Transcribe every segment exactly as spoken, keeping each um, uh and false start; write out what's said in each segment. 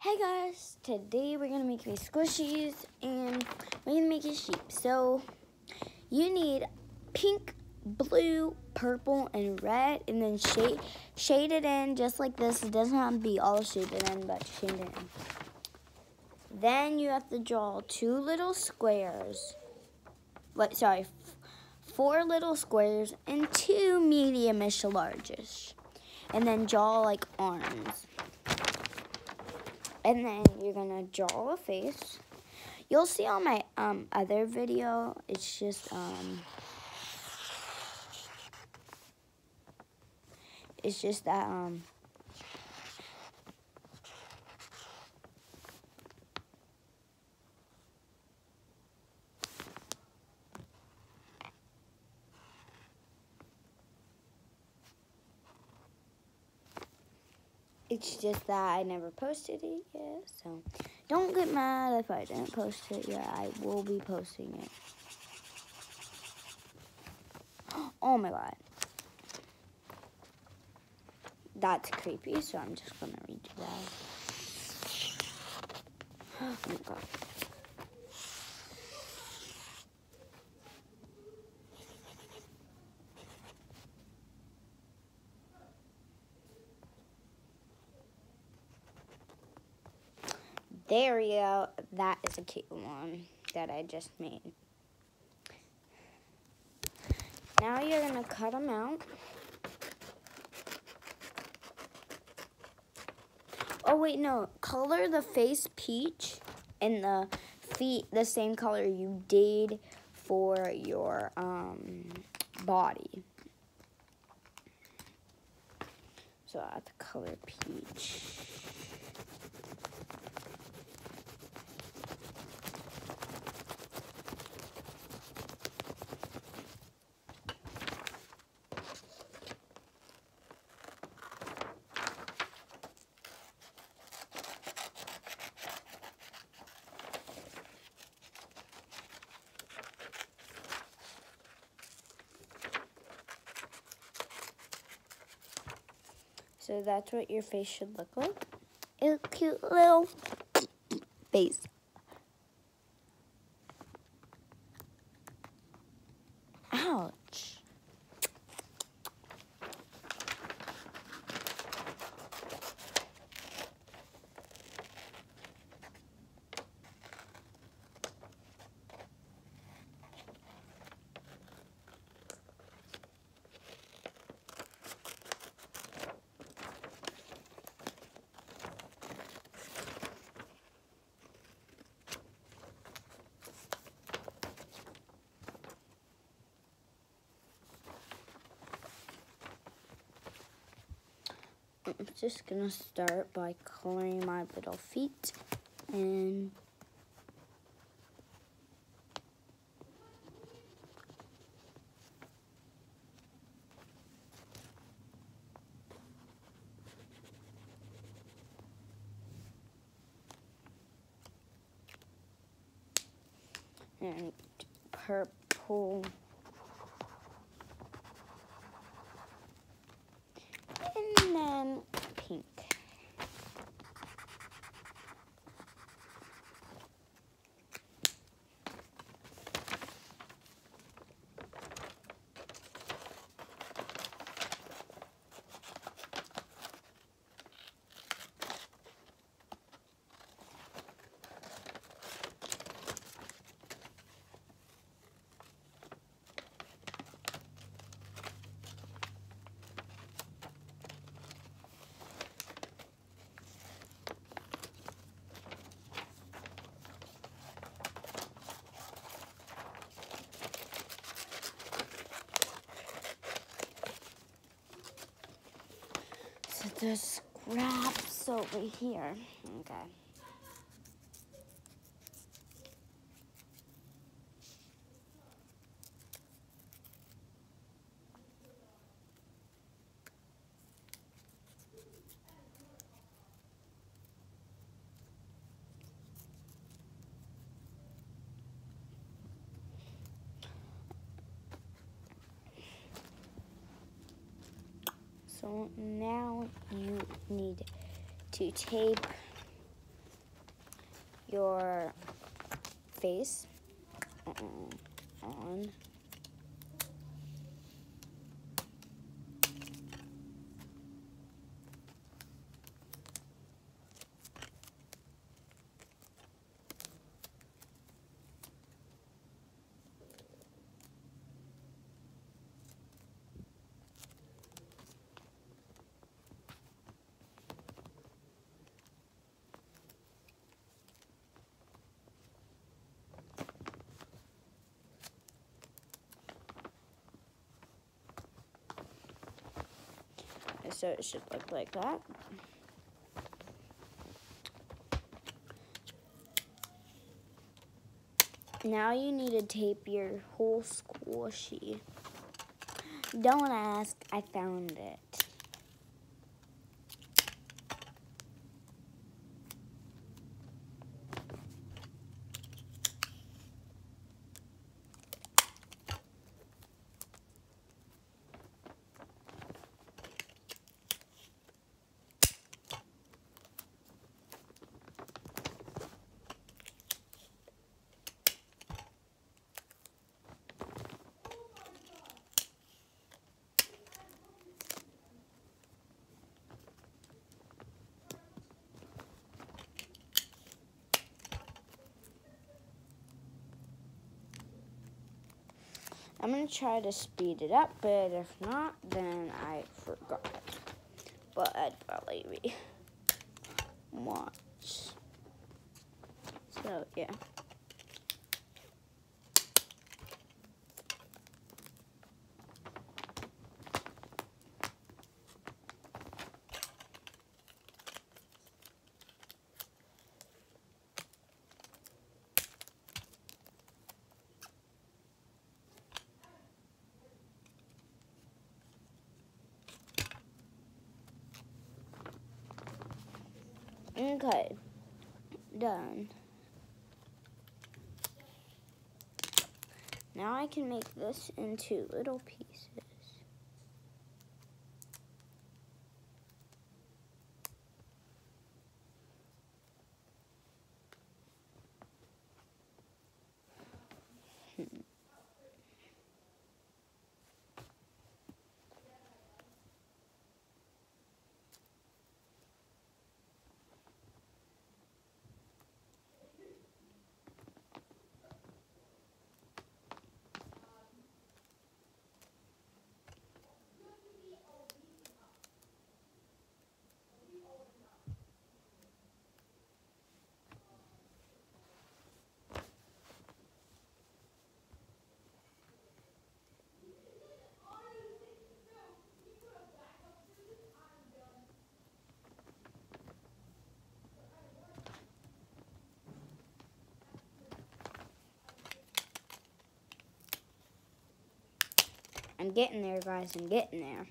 Hey guys, today we're gonna make these squishies and we're gonna make a sheep. So you need pink, blue, purple, and red, and then shade shade it in just like this. It doesn't have to be all shaded in, but shade it in. Then you have to draw two little squares. Wait, sorry, four little squares and two medium-ish to large-ish, and then draw like arms. And then you're gonna draw a face. You'll see on my um, other video, it's just, um, it's just that, um, it's just that I never posted it yet, so don't get mad if I didn't post it yet. I will be posting it. Oh my god. That's creepy, so I'm just gonna redo that. Oh my god. There we go. That is a cute one that I just made. Now you're gonna cut them out. Oh wait, no. Color the face peach and the feet the same color you did for your um, body. So I have to color peach. So that's what your face should look like. A cute little face. Ouch. I'm just gonna start by coloring my little feet and and purple and then pink. So there's scraps over here. Okay. So now you need to tape your face uh, on. So it should look like that. Now you need to tape your whole squishy. Don't ask, I found it. I'm going to try to speed it up, but if not, then I forgot. But I'd probably be watch. So, yeah. Okay, done. Now I can make this into little pieces. Hmm. I'm getting there, guys. I'm getting there.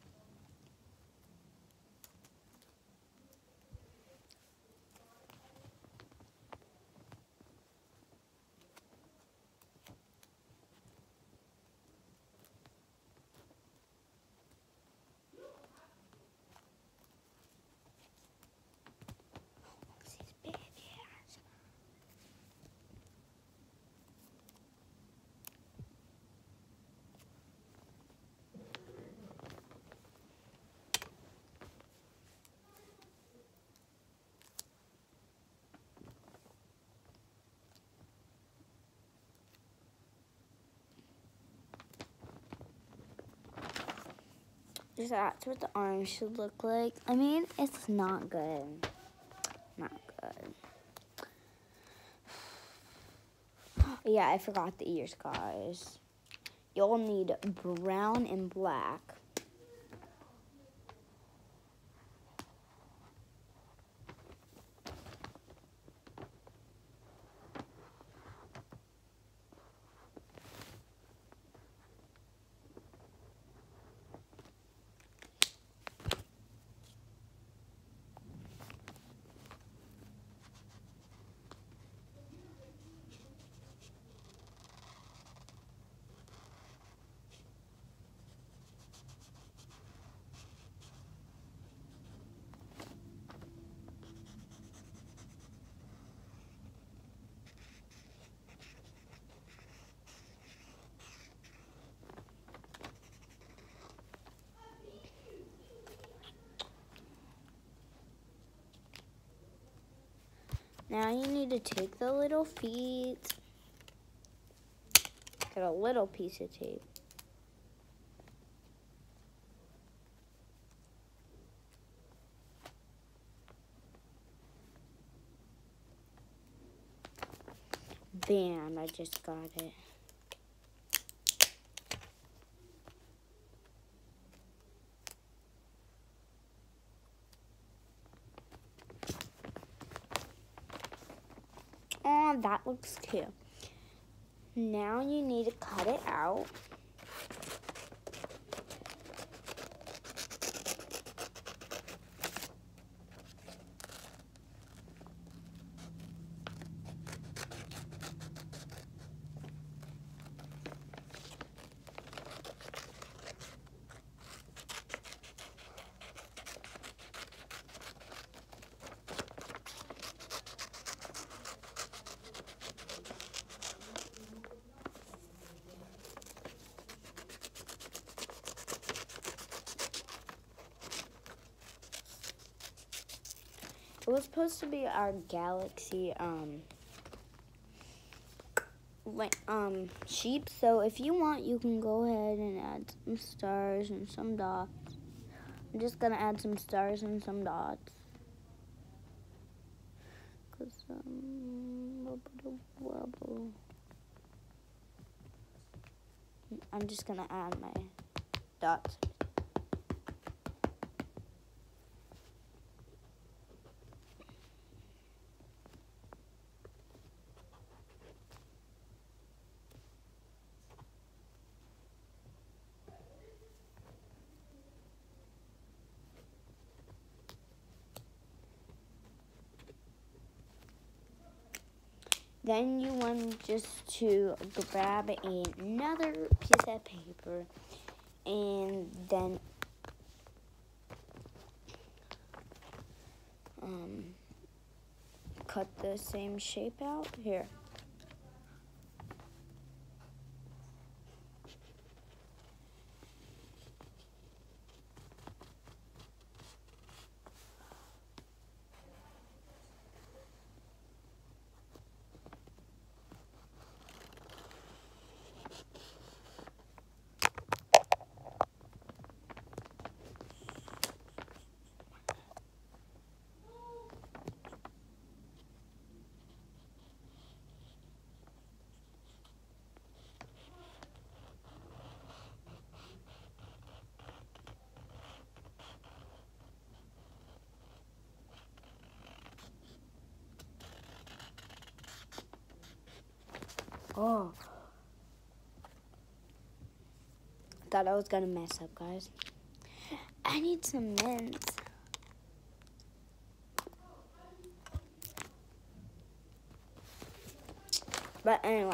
That's what the arms should look like. I mean, it's not good. Not good. Yeah, I forgot the ears, guys. You'll need brown and black. Now you need to take the little feet, get a little piece of tape. Bam, I just got it. Oh, that looks cute. Now you need to cut it out. It was supposed to be our galaxy um, like, um, sheep. So if you want, you can go ahead and add some stars and some dots. I'm just gonna add some stars and some dots. Cause um, wobble, wobble. I'm just gonna add my dots. Then you want just to grab another piece of paper and then um, cut the same shape out. Here. Oh. Thought I was gonna mess up, guys. I need some mints. But anyway.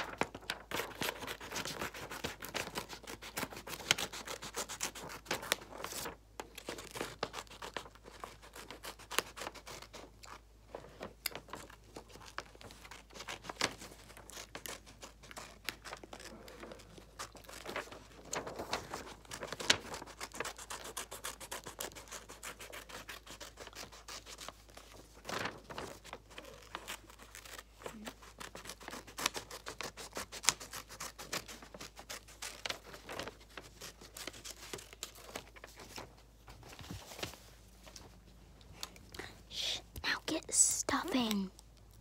Get stuffing.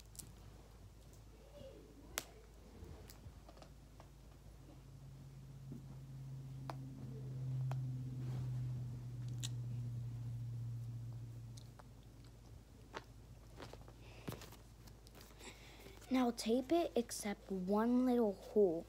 Now tape it except one little hole.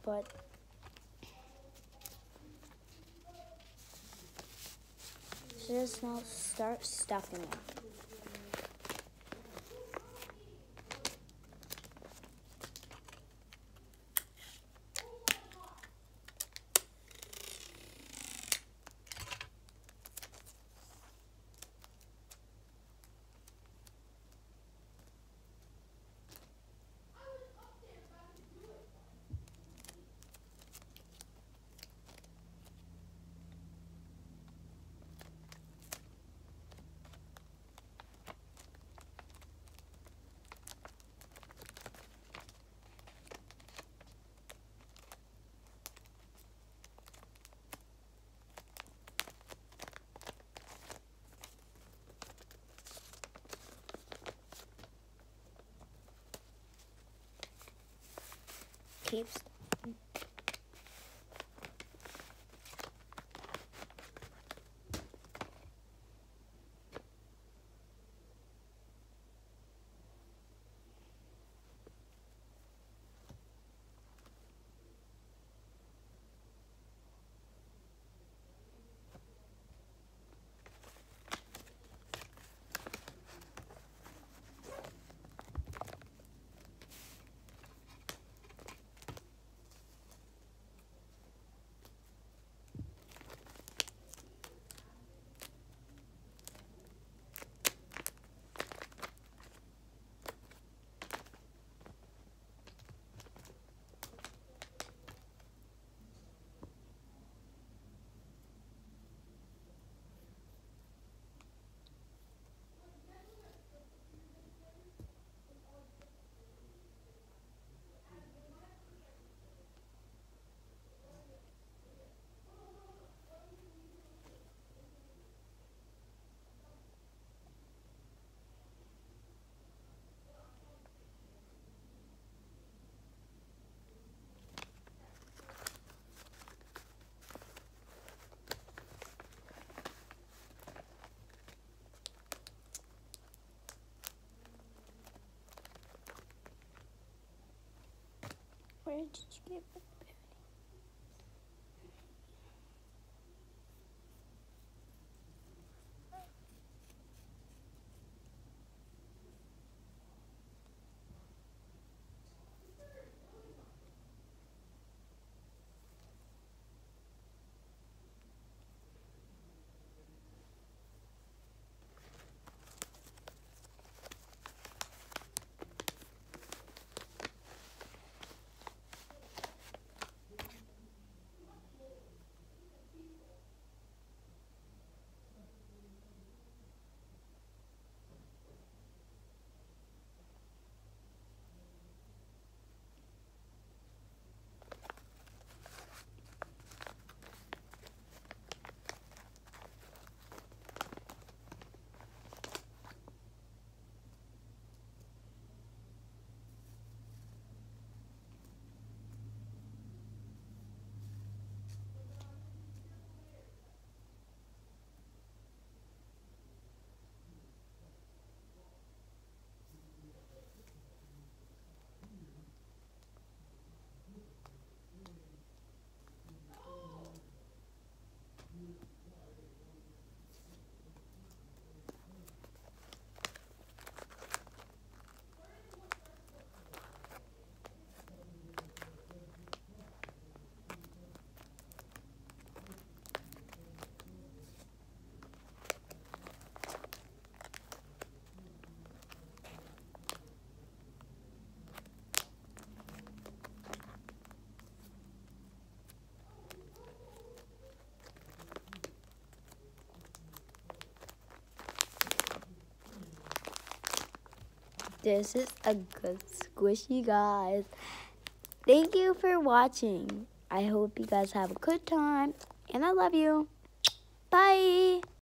but so just now start stuffing it. Keeps. Where did you get it? This is a good squishy, guys. Thank you for watching. I hope you guys have a good time, and I love you. Bye.